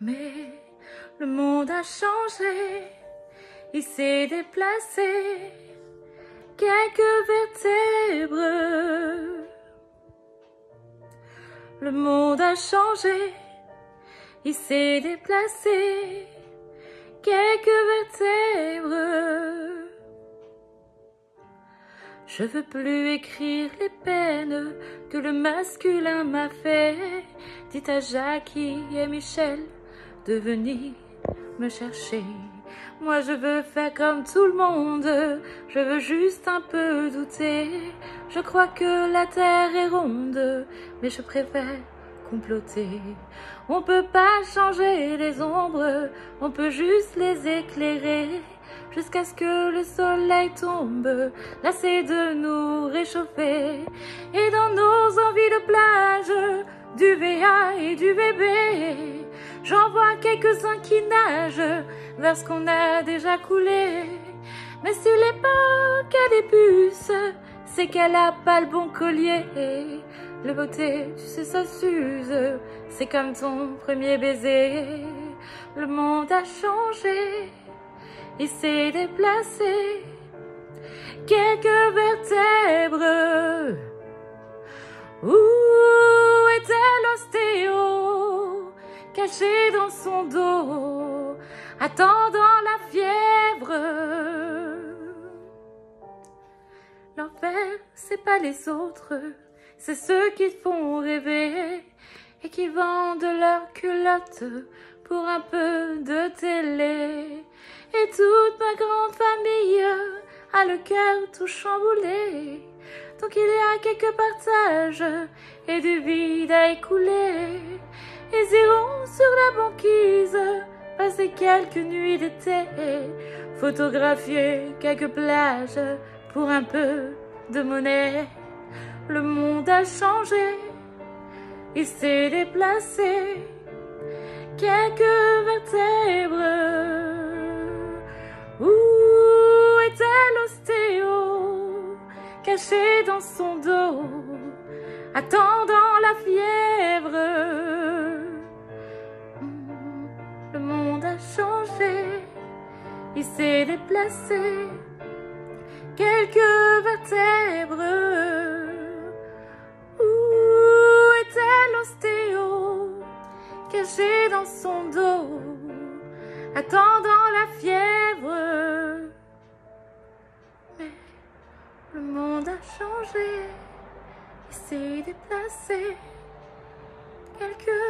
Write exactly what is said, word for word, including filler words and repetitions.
Mais le monde a changé, il s'est déplacé, quelques vertèbres. Le monde a changé, il s'est déplacé, quelques vertèbres. Je veux plus écrire les peines que le masculin m'a fait. Dites à Jackie et Michel de venir me chercher. Moi je veux faire comme tout le monde, je veux juste un peu douter. Je crois que la terre est ronde, mais je préfère comploter. On peut pas changer les ombres, on peut juste les éclairer. Jusqu'à ce que le soleil tombe, lassé de nous réchauffer. Et dans nos envies de plage, du V A et du V B, j'en vois quelques-uns qui nagent vers ce qu'on a déjà coulé. Mais si l'époque a des puces, c'est qu'elle a pas le bon collier. Le beauté, tu sais, ça s'use, c'est comme ton premier baiser. Le monde a changé, il s'est déplacé, quelques vertèbres. Où était l'ostéo, caché dans son dos, attendant la fièvre? L'enfer, c'est pas les autres, c'est ceux qui te font rêver et qui vendent leurs culottes pour un peu de télé. Et toute ma grande famille a le cœur tout chamboulé. Donc il y a quelques partages et du vide à écouler. Ils iront sur la banquise passer quelques nuits d'été, photographier quelques plages pour un peu de monnaie. Le monde a changé, il s'est déplacé, quelques vertèbres. Où était l'ostéo, caché dans son dos, attendant la fièvre? Le monde a changé, il s'est déplacé, quelques vertèbres. Où était l'ostéo, caché dans son dos, attendant la fièvre? Mais le monde a changé, il s'est déplacé, quelques